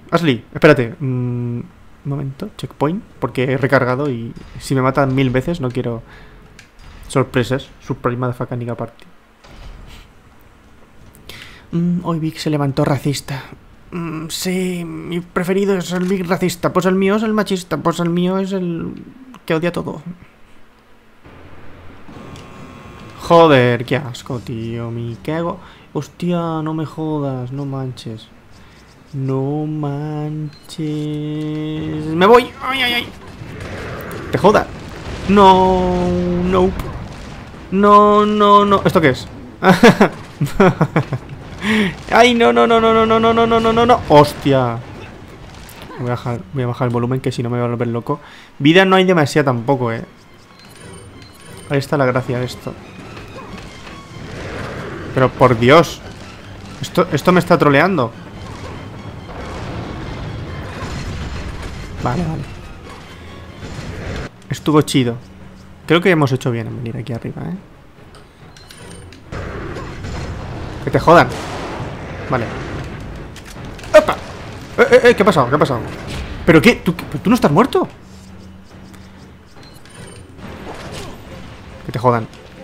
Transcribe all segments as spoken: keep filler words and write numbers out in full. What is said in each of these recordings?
Ashley, espérate. Mm, un momento, checkpoint. Porque he recargado y si me matan mil veces no quiero sorpresas. Surprise motherfucking party. Mm, hoy Vic se levantó racista. Mm, sí, mi preferido es el Vic racista. Pues el mío es el machista. Pues el mío es el que odia todo. Joder, qué asco, tío. Me cago. Hostia, no me jodas, no manches. No manches. Me voy. Ay, ay, ay. Te joda. No, no. No, no, no. ¿Esto qué es? Ay, no, no, no, no, no, no, no, no, no, no, no, no. Hostia. Voy a bajar, voy a bajar el volumen, que si no me voy a volver loco. Vida no hay demasiada tampoco, eh. Ahí está la gracia de esto. Pero por Dios. Esto, esto me está troleando. Vale, vale. Estuvo chido. Creo que hemos hecho bien en venir aquí arriba, ¿eh? Que te jodan. Vale. ¡Opa! Eh, eh, eh, ¿qué ha pasado? ¿Qué ha pasado? ¿Pero qué? ¿Tú, ¿tú no estás muerto? Que te jodan.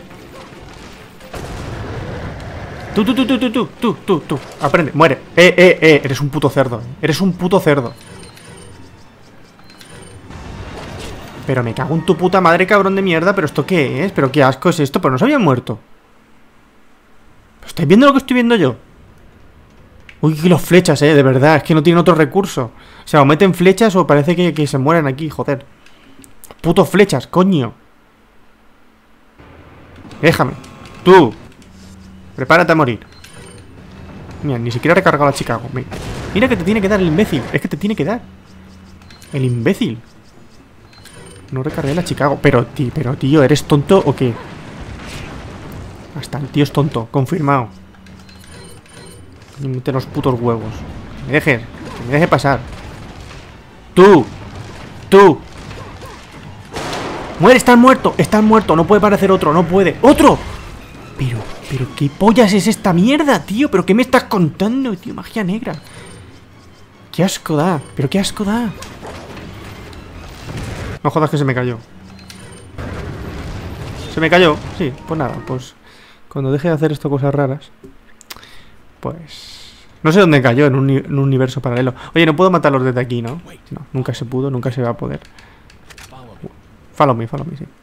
Tú, tú, tú, tú, tú, tú, tú, tú, tú. Aprende, muere. Eh, eh, eh. Eres un puto cerdo. Eres un puto cerdo. Pero me cago en tu puta madre, cabrón de mierda. ¿Pero esto qué es? ¿Pero qué asco es esto? Pero no se habían muerto. ¿Estáis viendo lo que estoy viendo yo? Uy, que los flechas, eh, de verdad. Es que no tienen otro recurso. O sea, o meten flechas o parece que, que se mueren aquí, joder. Putos flechas, coño. Déjame. Tú. Prepárate a morir. Mira, ni siquiera he recargado a Chicago. Mira que te tiene que dar el imbécil. Es que te tiene que dar. El imbécil. No recargué la Chicago. Pero, tío, pero, tío, ¿eres tonto o qué? Hasta el tío es tonto. Confirmado. Mete los putos huevos. Que me dejes. Que me deje pasar. Tú. Tú. Muere, estás muerto. Estás muerto. No puede parecer otro. No puede. ¡Otro! Pero, pero, ¿qué pollas es esta mierda, tío? ¿Pero qué me estás contando, tío? Magia negra. Qué asco da. Pero qué asco da. No jodas que se me cayó. Se me cayó. Sí, pues nada, pues cuando deje de hacer esto cosas raras, pues no sé dónde cayó, en un, en un universo paralelo. Oye, no puedo matarlos desde aquí, ¿no? No, nunca se pudo, nunca se va a poder. Follow me, follow me, sí.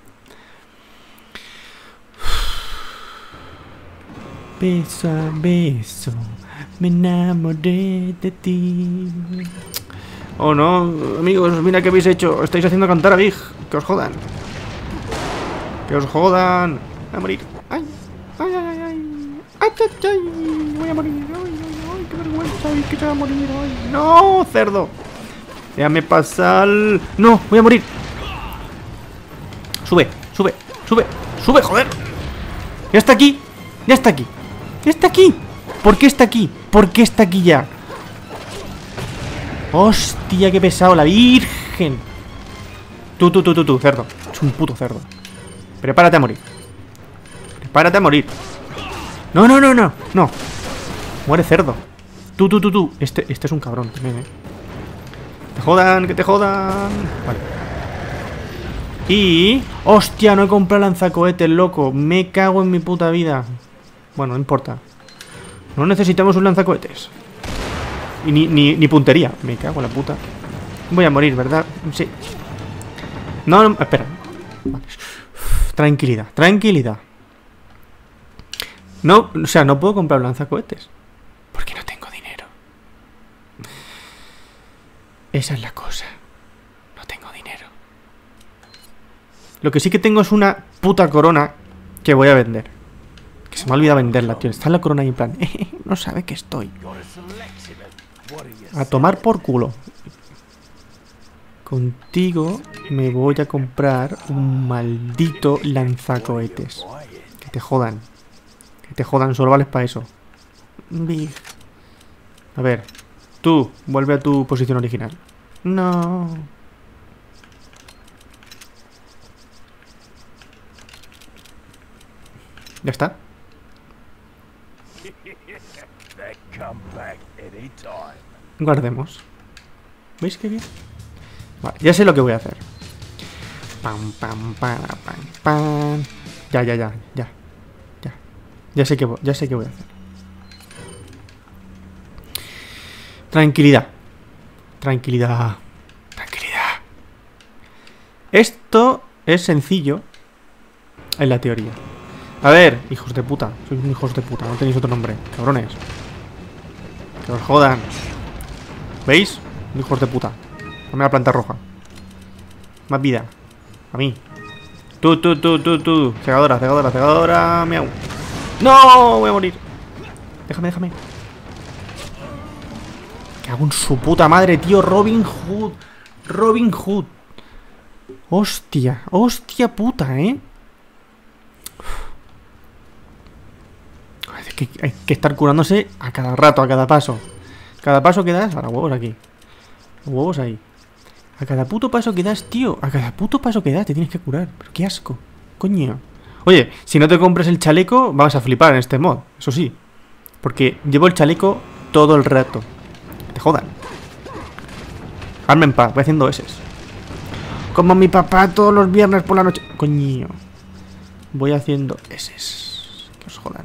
Beso a beso, me enamoré de ti. Oh no, amigos, mira qué habéis hecho. Estáis haciendo cantar a Big. Que os jodan. Que os jodan. Voy a morir. Ay, ay, ay, ay, ay. Ay, ay, ay. Voy a morir. Ay, ay, ay, qué vergüenza. Ay, que se va a morir. Ay, no, cerdo. Déjame pasar. No, voy a morir. Sube, sube, sube, sube, joder. Ya está aquí. Ya está aquí. Ya está aquí. ¿Por qué está aquí? ¿Por qué está aquí ya? Hostia, qué pesado, la virgen. Tú, tú, tú, tú, tú, cerdo. Es un puto cerdo. Prepárate a morir. Prepárate a morir. No, no, no, no, no. Muere, cerdo. Tú, tú, tú, tú. Este, este es un cabrón también, eh. Te jodan, que te jodan. Vale. Y... Hostia, no he comprado lanzacohetes, loco. Me cago en mi puta vida. Bueno, no importa. No necesitamos un lanzacohetes. Y ni, ni, ni puntería. Me cago en la puta. Voy a morir, ¿verdad? Sí. No, no, espera. Vale. Tranquilidad, tranquilidad. No, o sea, no puedo comprar lanzacohetes porque no tengo dinero. Esa es la cosa. No tengo dinero. Lo que sí que tengo es una puta corona que voy a vender. Que se me ha olvidado venderla, tío. Está la corona ahí en plan. No sabe que estoy. A tomar por culo. Contigo me voy a comprar un maldito lanzacohetes. Que te jodan. Que te jodan, solo vales para eso. Big. A ver. Tú, vuelve a tu posición original. No. Ya está. Guardemos. ¿Veis qué bien? Vale, ya sé lo que voy a hacer. Pam, pam, pam, pam, pam. Ya, ya, ya, ya. Ya. Ya sé que voy, ya sé qué voy a hacer. Tranquilidad. Tranquilidad. Tranquilidad. Esto es sencillo en la teoría. A ver, hijos de puta. Sois hijos de puta, no tenéis otro nombre. Cabrones. Que os jodan. ¿Veis? Hijos de puta. Dame la planta roja. Más vida. A mí. Tú, tú, tú, tú, tú. Cegadora, cegadora, cegadora. Miau. ¡No! Voy a morir. Déjame, déjame. Que hago en su puta madre, tío. Robin Hood. Robin Hood. Hostia. Hostia puta, ¿eh? Hay que, hay que estar curándose a cada rato, a cada paso. Cada paso que das... Ahora, huevos aquí. Huevos ahí. A cada puto paso que das, tío. A cada puto paso que das te tienes que curar. Pero qué asco. Coño. Oye, si no te compras el chaleco, vas a flipar en este mod. Eso sí. Porque llevo el chaleco todo el rato. Que te jodan. Hazme en paz. Voy haciendo eses. Como mi papá todos los viernes por la noche. Coño. Voy haciendo eses. Que os jodan.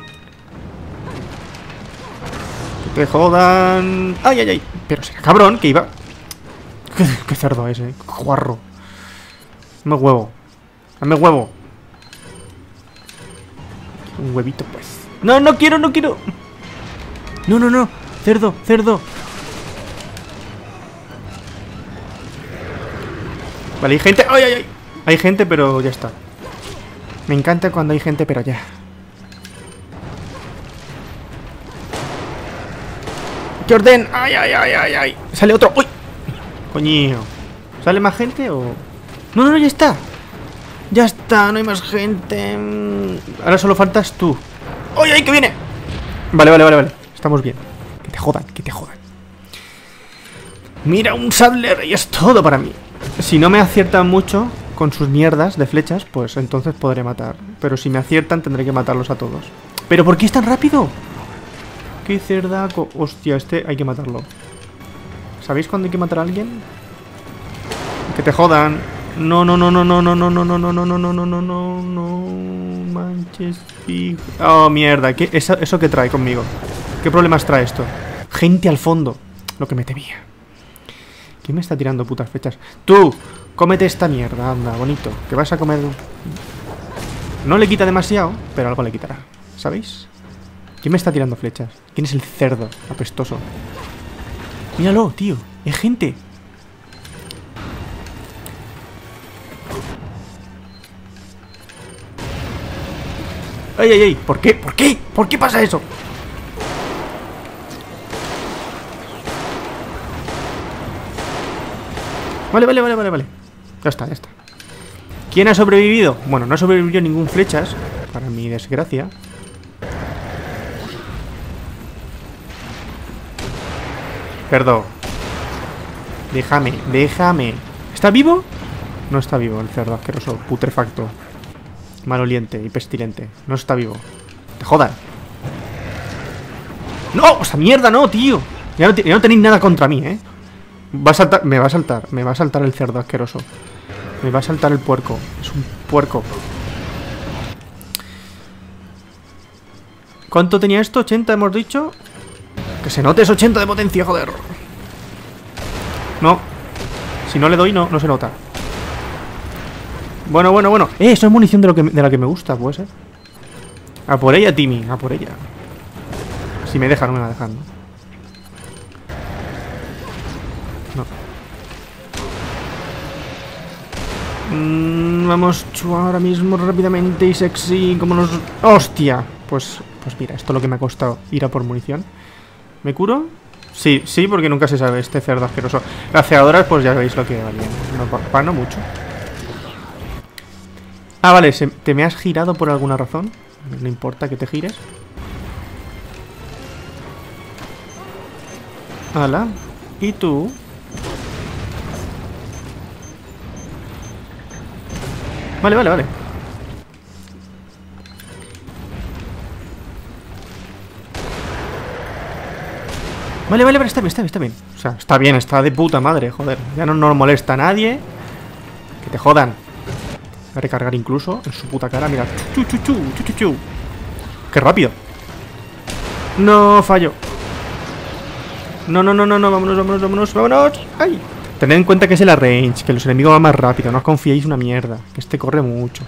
Que te jodan. Ay, ay, ay. Pero será cabrón que iba... Qué, qué cerdo ese, qué guarro. Dame huevo. Dame huevo. Un huevito, pues. No, no quiero, no quiero. No, no, no. Cerdo, cerdo. Vale, hay gente. ¡Ay, ay, ay! Hay gente, pero ya está. Me encanta cuando hay gente, pero ya. ¡Qué orden! ¡Ay, ay, ay, ay, ay! Sale otro. ¡Uy! Coño. ¿Sale más gente o...? No, no, no, ya está. Ya está, no hay más gente. Ahora solo faltas tú. ¡Ay, ay, que viene! Vale, vale, vale, vale. Estamos bien. Que te jodan, que te jodan. Mira, un Sadler y es todo para mí. Si no me aciertan mucho con sus mierdas de flechas, pues entonces podré matar. Pero si me aciertan tendré que matarlos a todos. ¿Pero por qué es tan rápido? ¡Qué cerdaco! Hostia, este hay que matarlo. ¿Sabéis cuándo hay que matar a alguien? Que te jodan. No, no, no, no, no, no, no, no, no, no, no, no, no, no, no, no, no manches. Oh, mierda. ¿Qué, eso, ¿Eso qué trae conmigo? ¿Qué problemas trae esto? Gente al fondo. Lo que me temía. ¿Quién me está tirando putas fechas? Tú, cómete esta mierda, anda, bonito. Que vas a comer... No le quita demasiado, pero algo le quitará. ¿Sabéis? ¿Quién me está tirando flechas? ¿Quién es el cerdo apestoso? Míralo, tío. Es gente. ¡Ay, ay, ay! ¿Por qué? ¿Por qué? ¿Por qué pasa eso? Vale, vale, vale, vale, vale. Ya está, ya está. ¿Quién ha sobrevivido? Bueno, no ha sobrevivido ningún flechas, para mi desgracia. Perdón. Déjame, déjame. ¿Está vivo? No está vivo el cerdo asqueroso, putrefacto, maloliente y pestilente. No está vivo. ¡Te jodan! ¡No! ¡Esa mierda no, tío! Ya no, ya no tenéis nada contra mí, ¿eh? Va a saltar, me va a saltar, me va a saltar el cerdo asqueroso. Me va a saltar el puerco. Es un puerco. ¿Cuánto tenía esto? ¿ochenta hemos dicho? Que se note es ochenta de potencia, joder. No. Si no le doy, no, no se nota. Bueno, bueno, bueno. Eh, eso es munición de, lo que, de la que me gusta, puede ser. A por ella, Timmy, a por ella. Si me deja, no me va a dejar, ¿no? No. Mm, vamos ahora mismo rápidamente y sexy como nos... ¡Hostia! Pues, pues mira, esto es lo que me ha costado ir a por munición. ¿Me curo? Sí, sí, porque nunca se sabe este cerdo asqueroso. Las cegadoras, pues ya veis lo que valían. No, para no mucho. Ah, vale, se, ¿te me has girado por alguna razón? No importa que te gires. Hala. ¿Y tú? Vale, vale, vale. Vale, vale, vale, está bien, está bien, está bien. O sea, está bien, está de puta madre, joder. Ya no nos molesta a nadie. Que te jodan. Voy a recargar incluso en su puta cara, mira. Chu, chu, chu, chu, chu, chu. ¡Qué rápido! No, fallo. No, no, no, no, no, vámonos, vámonos, vámonos, vámonos. ¡Ay! Tened en cuenta que es el range, que los enemigos van más rápido. No os confiéis una mierda, que este corre mucho.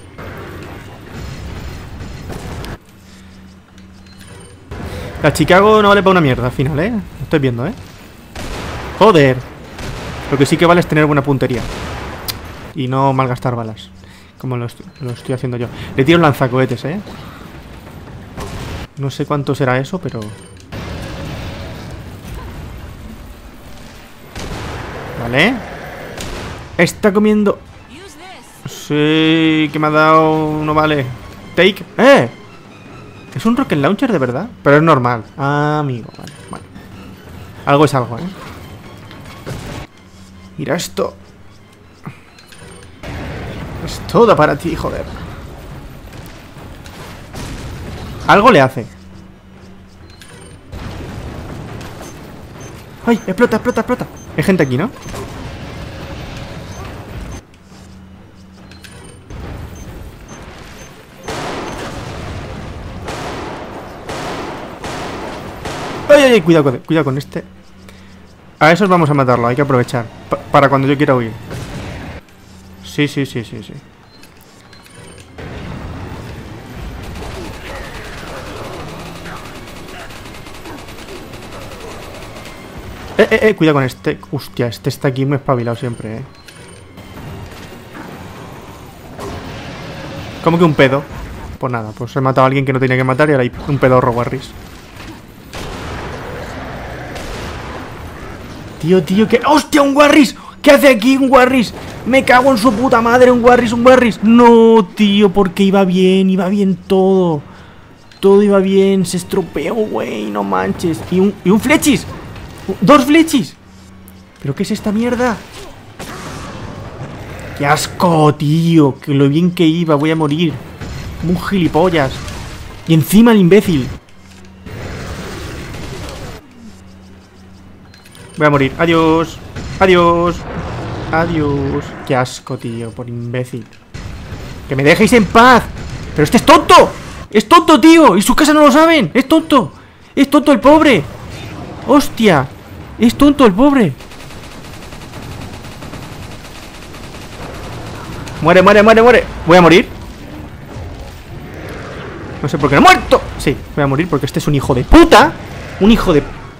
La Chicago no vale para una mierda al final, ¿eh? Lo estoy viendo, ¿eh? ¡Joder! Lo que sí que vale es tener buena puntería. Y no malgastar balas. Como lo, est lo estoy haciendo yo. Le tiro lanzacohetes, ¿eh? No sé cuánto será eso, pero... Vale. Está comiendo... Sí, que me ha dado... No vale. Take... ¡Eh! ¿Es un rocket launcher de verdad? Pero es normal. Ah, amigo, vale, vale. Algo es algo, ¿eh? Mira esto. Es todo para ti, joder. Algo le hace. ¡Ay! Explota, explota, explota. Hay gente aquí, ¿no? ¡Ay, ay, ay! Cuidado, cuidado, cuidado con este. A esos vamos a matarlo, hay que aprovechar pa para cuando yo quiera huir. Sí, sí, sí, sí, sí. Eh, eh, eh, cuidado con este. Hostia, este está aquí muy espabilado siempre, eh. ¿Cómo que un pedo? Pues nada, pues he matado a alguien que no tenía que matar y ahora hay un pedorro, Warris. Tío, tío, que... ¡Hostia, un Warris! ¿Qué hace aquí un Warris? Me cago en su puta madre, un Warris, un Warris. No, tío, porque iba bien, iba bien todo. Todo iba bien, se estropeó, güey, no manches. Y un, y un flechis. ¡Dos flechis! ¿Pero qué es esta mierda? ¡Qué asco, tío! Que lo bien que iba, voy a morir. Un gilipollas. Y encima el imbécil. Voy a morir. Adiós. Adiós. Adiós. Qué asco, tío, por imbécil. ¡Que me dejéis en paz! ¡Pero este es tonto! ¡Es tonto, tío! ¡Y su casa no lo saben! ¡Es tonto! ¡Es tonto el pobre! ¡Hostia! ¡Es tonto el pobre! Muere, muere, muere, muere. Voy a morir. No sé por qué no he muerto. Sí, voy a morir porque este es un hijo de puta. Un hijo de...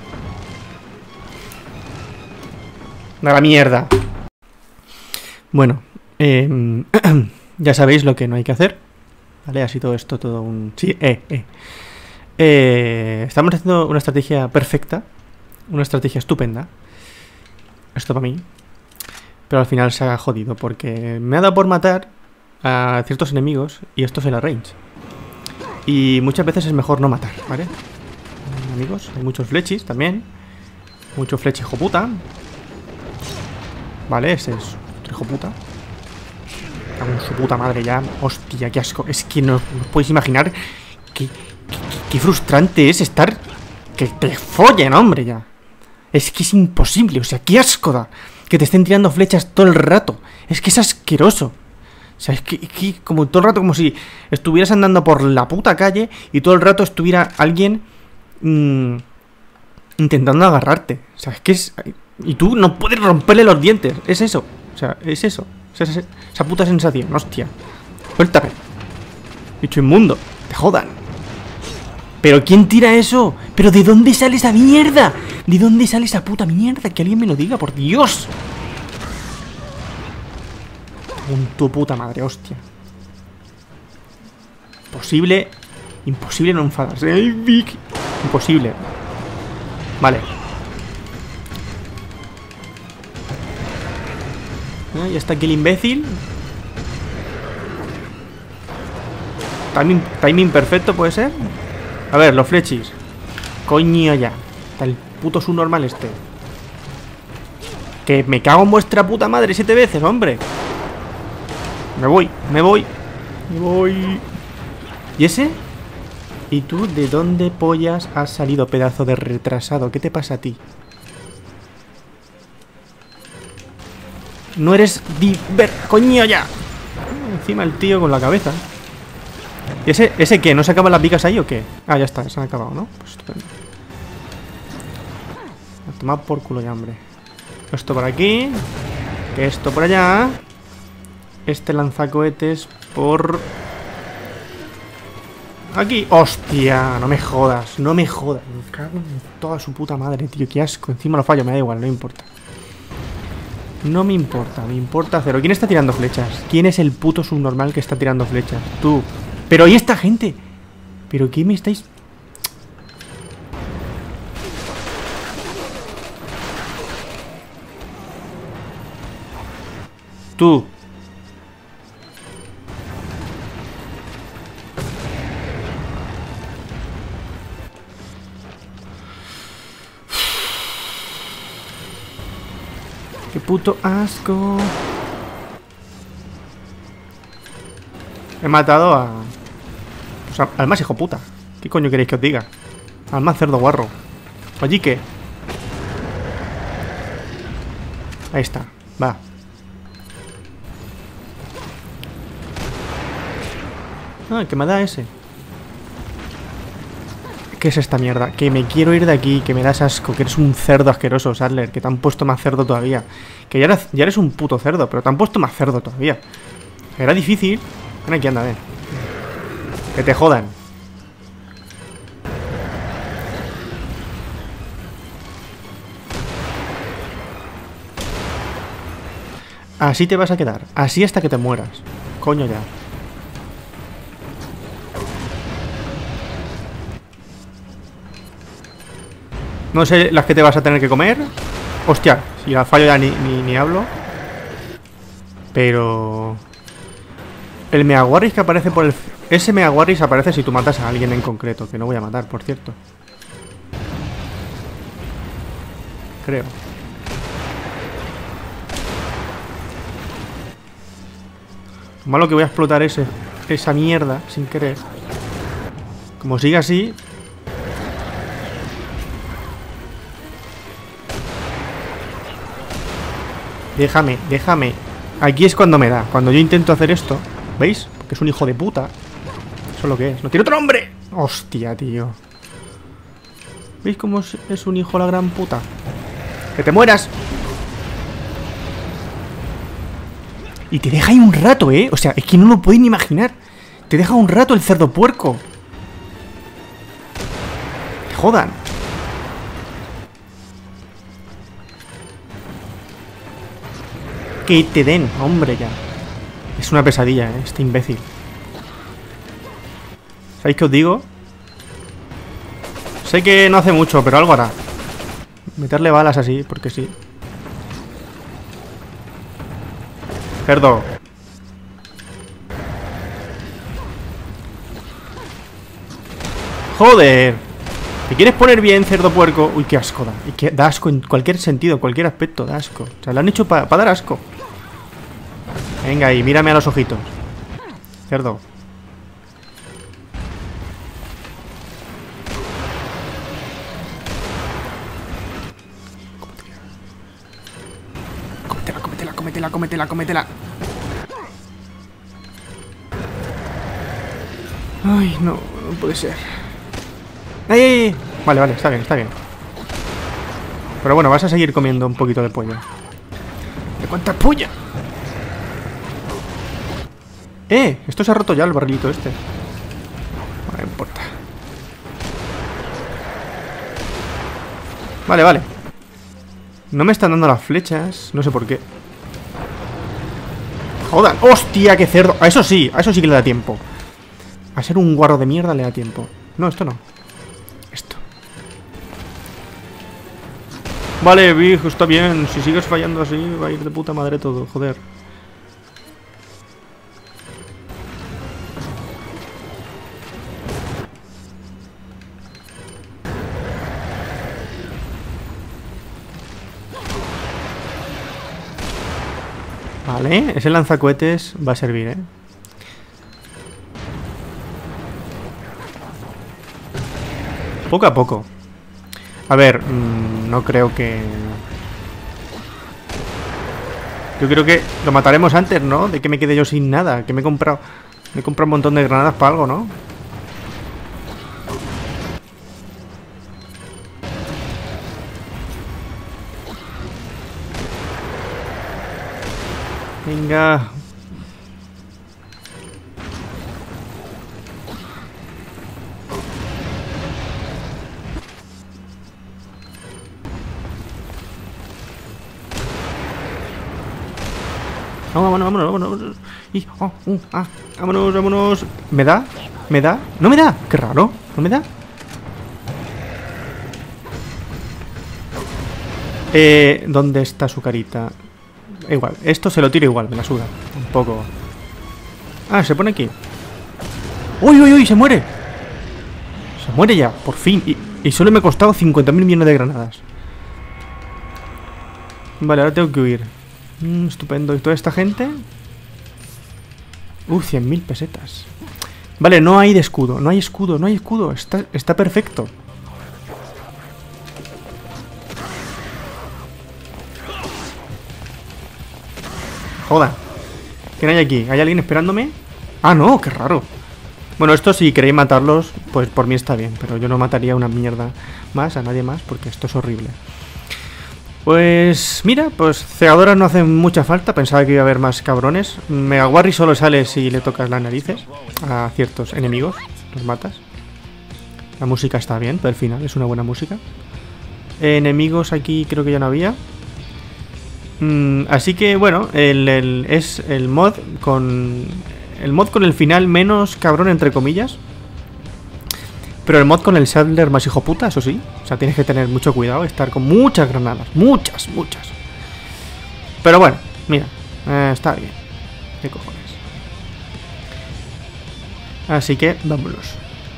A la mierda. Bueno, eh, ya sabéis lo que no hay que hacer. Vale, ha sido esto todo un... Sí, eh, eh. eh Estamos haciendo una estrategia perfecta. Una estrategia estupenda. Esto para mí. Pero al final se ha jodido porque me ha dado por matar a ciertos enemigos y esto es el range. Y muchas veces es mejor no matar, ¿vale? Amigos, hay muchos flechis también. Mucho flechi hijo puta. Vale, ese es otro hijo puta. Cago en su puta madre ya. Hostia, qué asco. Es que no os podéis imaginar qué, qué, qué frustrante es estar... Que te follen, hombre, ya. Es que es imposible, o sea, qué asco da que te estén tirando flechas todo el rato. Es que es asqueroso. O sea, es que, es que como todo el rato, como si estuvieras andando por la puta calle y todo el rato estuviera alguien mmm, intentando agarrarte. O sea, es que es... Y tú no puedes romperle los dientes. Es eso. O sea, es eso. O sea, esa, esa puta sensación. Hostia. Suéltame. Bicho inmundo. Te jodan. ¿Pero quién tira eso? ¿Pero de dónde sale esa mierda? ¿De dónde sale esa puta mierda? Que alguien me lo diga, por Dios. Con tu puta madre, hostia. Imposible. Imposible no enfadarse. ¡Ay, Vic! Imposible. Vale. Ah, ya está aquí el imbécil. Timing, timing perfecto, ¿puede ser? A ver, los flechis. Coño ya. Está el puto subnormal este. Que me cago en vuestra puta madre siete veces, hombre. Me voy, me voy. Me voy. ¿Y ese? ¿Y tú de dónde pollas has salido, pedazo de retrasado? ¿Qué te pasa a ti? No eres diver... ¡Coño ya! Encima el tío con la cabeza. ¿Y ese, ese qué? ¿No se acaban las vicas ahí o qué? Ah, ya está, se han acabado, ¿no? Pues estupendo. A tomar por culo ya, hombre. Esto por aquí. Esto por allá. Este lanzacohetes por... aquí. ¡Hostia! No me jodas, no me jodas. Me cago en toda su puta madre, tío. Qué asco. Encima lo fallo, me da igual, no me importa. No me importa, me importa cero. ¿Quién está tirando flechas? ¿Quién es el puto subnormal que está tirando flechas? Tú. Pero ¿y esta gente? ¿Pero qué me estáis...? Tú. Qué puto asco. He matado a... pues a- al más hijo puta. ¿Qué coño queréis que os diga? Al más cerdo guarro. Allí que... ahí está. Va. Ah, que me da ese. ¿Qué es esta mierda? Que me quiero ir de aquí, que me das asco, que eres un cerdo asqueroso, Sadler, que te han puesto más cerdo todavía. Que ya eres, ya eres un puto cerdo, pero te han puesto más cerdo todavía. Era difícil. Ven aquí, anda, ven. Que te jodan. Así te vas a quedar. Así hasta que te mueras. Coño ya. No sé las que te vas a tener que comer. Hostia, si la fallo ya ni, ni, ni hablo. Pero... el Meaguarris que aparece por el... ese Meaguarris aparece si tú matas a alguien en concreto. Que no voy a matar, por cierto. Creo. Malo que voy a explotar ese, esa mierda sin querer. Como siga así... Déjame, déjame. Aquí es cuando me da. Cuando yo intento hacer esto. ¿Veis? Porque es un hijo de puta. Eso es lo que es. ¡No tiene otro nombre! Hostia, tío. ¿Veis cómo es, es un hijo la gran puta? ¡Que te mueras! Y te deja ahí un rato, ¿eh? O sea, es que no lo podéis ni imaginar. Te deja un rato el cerdo puerco. ¡Que jodan! Que te den, hombre, ya. Es una pesadilla, ¿eh? Este imbécil. ¿Sabéis qué os digo? Sé que no hace mucho, pero algo hará. Meterle balas así, porque sí. Cerdo. ¡Joder! ¿Te quieres poner bien, cerdo puerco? Uy, qué asco da. Y que da asco en cualquier sentido, en cualquier aspecto, da asco. O sea, lo han hecho para pa dar asco. Venga ahí, mírame a los ojitos. Cerdo. Cómetela, cómetela, cómetela, cómetela, cómetela. Ay, no, no puede ser. ¡Ay, ay, ay! Vale, vale, está bien, está bien. Pero bueno, vas a seguir comiendo un poquito de pollo. ¿De cuánta polla? ¡Eh! Esto se ha roto ya el barrilito este. No me importa. Vale, vale. No me están dando las flechas. No sé por qué. ¡Jodan! ¡Hostia, qué cerdo! A eso sí, a eso sí que le da tiempo. A ser un guarro de mierda le da tiempo. No, esto no. Esto. Vale, Big, está bien. Si sigues fallando así, va a ir de puta madre todo, joder. Vale, ese lanzacohetes va a servir, ¿eh? Poco a poco. A ver, mmm, no creo que... Yo creo que lo mataremos antes, ¿no? De que me quede yo sin nada. Que me he comprado... Me he comprado un montón de granadas para algo, ¿no? Venga. Vámonos, vámonos, vámonos. Y, oh, uh, ah, vámonos, vámonos. ¿Me da? ¿Me da? ¿No me da? Qué raro. ¿No me da? Eh, ¿dónde está su carita? Igual, esto se lo tiro igual, me la suda. Un poco. Ah, se pone aquí. ¡Uy, uy, uy! ¡Se muere! Se muere ya, por fin. Y, y solo me ha costado cincuenta mil millones de granadas. Vale, ahora tengo que huir. Mm, estupendo. ¿Y toda esta gente? Uh, cien mil pesetas. Vale, no hay de escudo. No hay escudo, no hay escudo. Está, está perfecto. Joda. ¿Quién hay aquí? ¿Hay alguien esperándome? Ah, no, qué raro. Bueno, esto si queréis matarlos, pues por mí está bien. Pero yo no mataría una mierda más, a nadie más, porque esto es horrible. Pues mira, pues cegadoras no hacen mucha falta. Pensaba que iba a haber más cabrones. Megawarri solo sale si le tocas las narices a ciertos enemigos. Los matas. La música está bien, pero al final es una buena música. Enemigos aquí creo que ya no había. Mm, así que bueno, el, el, es el mod con... El mod con el final menos cabrón, entre comillas. Pero el mod con el Sadler más hijo puta, eso sí. O sea, tienes que tener mucho cuidado, estar con muchas granadas. Muchas, muchas. Pero bueno, mira, eh, está bien. ¿Qué cojones? Así que, vámonos.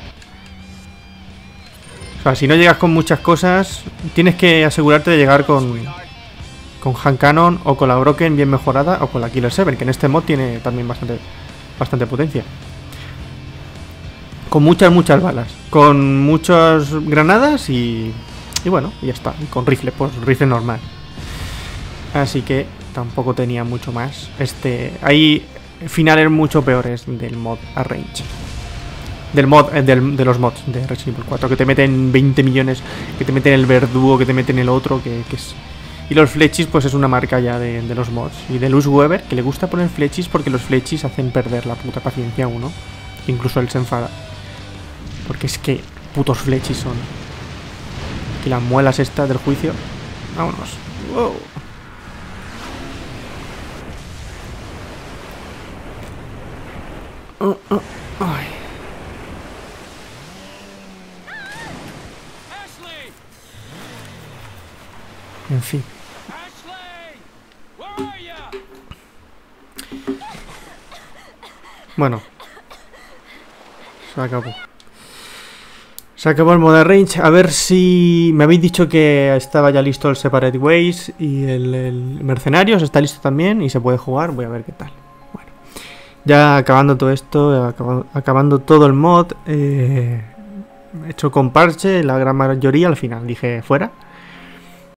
O sea, si no llegas con muchas cosas, tienes que asegurarte de llegar con... Con Hand Cannon o con la Broken bien mejorada o con la Killer siete, que en este mod tiene también bastante, bastante potencia. Con muchas, muchas balas. Con muchas granadas y... Y bueno, y ya está. Y con rifle, pues rifle normal. Así que tampoco tenía mucho más. Este... Hay finales mucho peores del mod Arrange. Del mod, eh, del, de los mods de Resident Evil cuatro. Que te meten veinte millones, que te meten el verdugo, que te meten el otro, que, que es... Y los flechis, pues es una marca ya de, de los mods. Y de Luz Weber, que le gusta poner flechis porque los flechis hacen perder la puta paciencia a uno. Incluso él se enfada. Porque es que putos flechis son. Que las muelas estas del juicio. Vámonos. Wow. Oh, oh. Ay. En fin. Bueno. Se acabó. Se acabó el mod Range. A ver si... Me habéis dicho que estaba ya listo el Separate Ways y el, el Mercenarios. Está listo también y se puede jugar. Voy a ver qué tal. Bueno. Ya acabando todo esto, acabando, acabando todo el mod, eh, hecho con parche, la gran mayoría al final. Dije fuera.